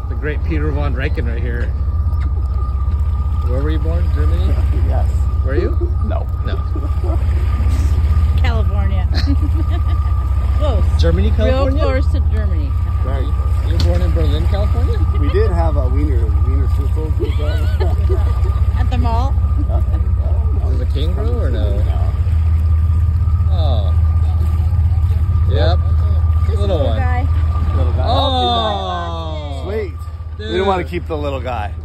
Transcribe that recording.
The great Peter von Reichen right here. Where were you born? Germany? Yes. Were you? No. No. California. Close. Germany, California? Real close to Germany. Very You were born in Berlin, California? We did have a Weiner Schnitzel. At the mall. Is it a kangaroo or no? No. Oh. Yep. This Little one. guy. Little guy. Oh. Sweet. Dude. We didn't want to keep the little guy.